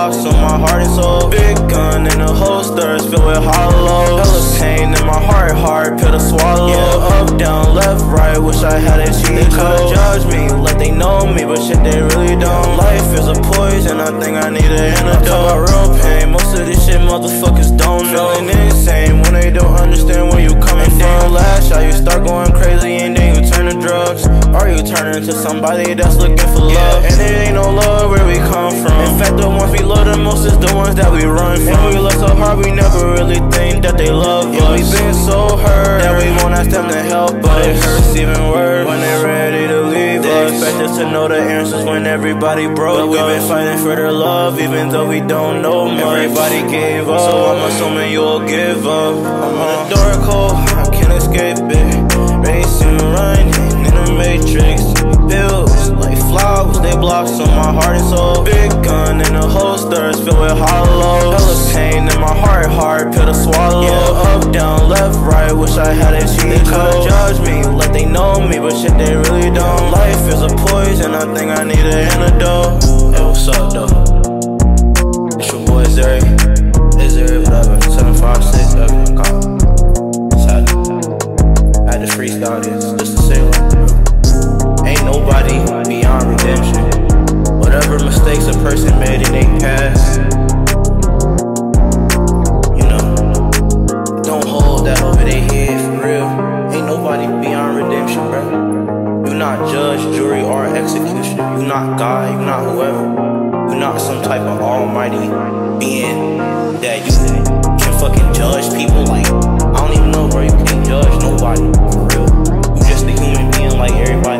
blocks on my heart and soul. Big gun in the holsters filled with hollows. Hella pain in my heart, hard pill to swallow. Yeah, up, down, left, right, wish I had a cheat code. Judge me like they know me, but shit they really don't. Life is a poison, I think I need an antidote. Talk about real pain, most of this shit motherfuckers don't know. Feeling insane when they don't understand where you coming from. Lash out, you start going crazy and then you turn to drugs. Or you turn into somebody that's looking for love. And it ain't no love where we come from. In fact, the ones we love the most is the ones that we run from. And we love so hard, we never really think that they love us. We been so hurt that we won't ask them to help us. But it hurts even worse when they're ready to leave us. They expect us to know the answers when everybody broke us. But we've been fighting for their love even though we don't know much. Everybody gave up, so I'm assuming you'll give up. I'm in a dark hole, I can't escape it. Racing, running in the matrix. Pills like flowers, they blocks on my heart and soul. Big gun in the holsters filled with hollows. Hella pain in my heart, hard pill to swallow. Yeah, up, down, left, right, wish I had a cheat code. Judge me like they know me, but shit they really don't. Life is a poison, I think I need an antidote. Hey, what's up though? It's your boy Zeri, whatever, 756, call. I had to freestyle this just to say ain't nobody beyond redemption. Whatever mistakes a person made in their past, you know, don't hold that over their head for real. Ain't nobody beyond redemption, bro. You not judge, jury, or execution. You not God, you not whoever. You not some type of almighty being that you can fucking judge people. Like, I don't even know, bro. You can't judge nobody for real. You just a human being like everybody